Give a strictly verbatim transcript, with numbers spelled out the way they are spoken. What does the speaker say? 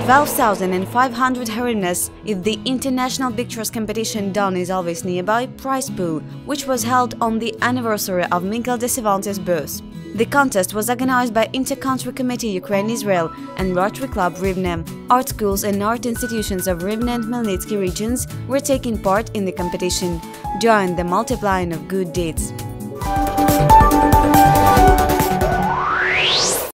twelve thousand five hundred hryvnias if the international pictures competition done is always nearby prize pool, which was held on the anniversary of Miguel de Cervantes' birth. The contest was organized by Intercountry Committee Ukraine Israel and Rotary Club Rivne. Art schools and art institutions of Rivne and Khmelnytsky regions were taking part in the competition, join the multiplying of good deeds.